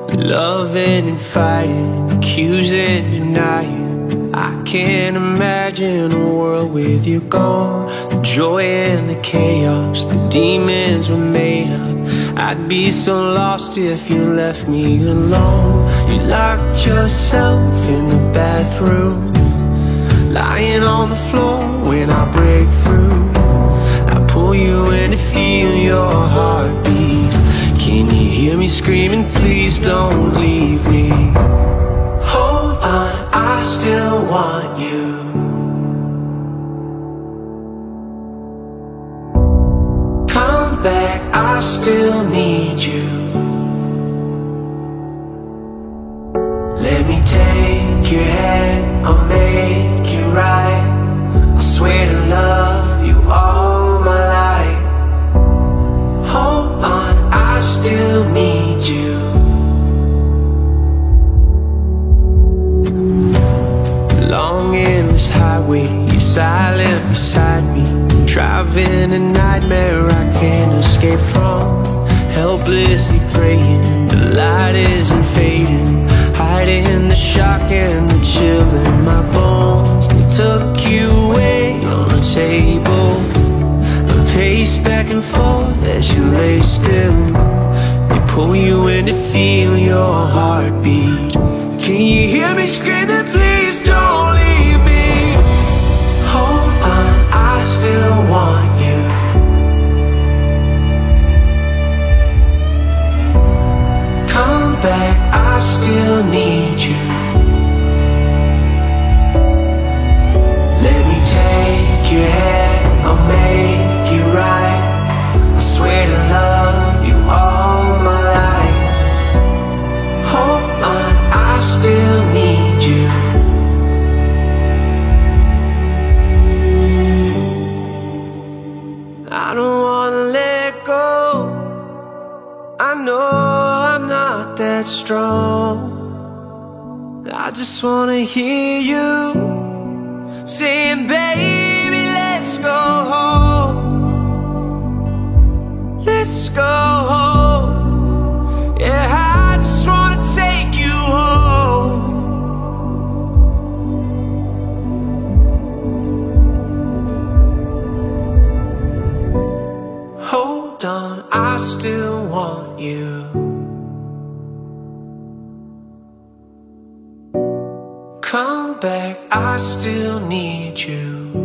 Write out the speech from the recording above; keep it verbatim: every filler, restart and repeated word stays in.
Loving and fighting, accusing, denying. I can't imagine a world with you gone. The joy and the chaos, the demons were made up. I'd be so lost if you left me alone. You locked yourself in the bathroom, lying on the floor when I break through. I pull you in to feel your heartbeat. Can you hear me screaming, please don't leave me? Hold on, I still want you. Come back, I still need you. Let me take your hand, I'll make it right. I swear to love you all my life. Hold on, I still need you. Long endless highway, you're silent beside me. Driving a nightmare I can't escape from. Helplessly praying, the light isn't fading. Hiding the shock and the chill in my bones. They took you away on the table. I pace back and forth as you lay still. They pull you in to feel your heartbeat. Can you hear me screaming, please don't leave me? Hold on, I still want you. Come back, I still need you. Let me take your hand, I'll make it right. I swear to love you all my life. Hold on, I still need you. I don't wanna let go. I know I'm not that strong. I just wanna hear you saying, baby, let's go home. Let's go home. Yeah, I just wanna take you home. Hold on, I still want you. Come back, I still need you.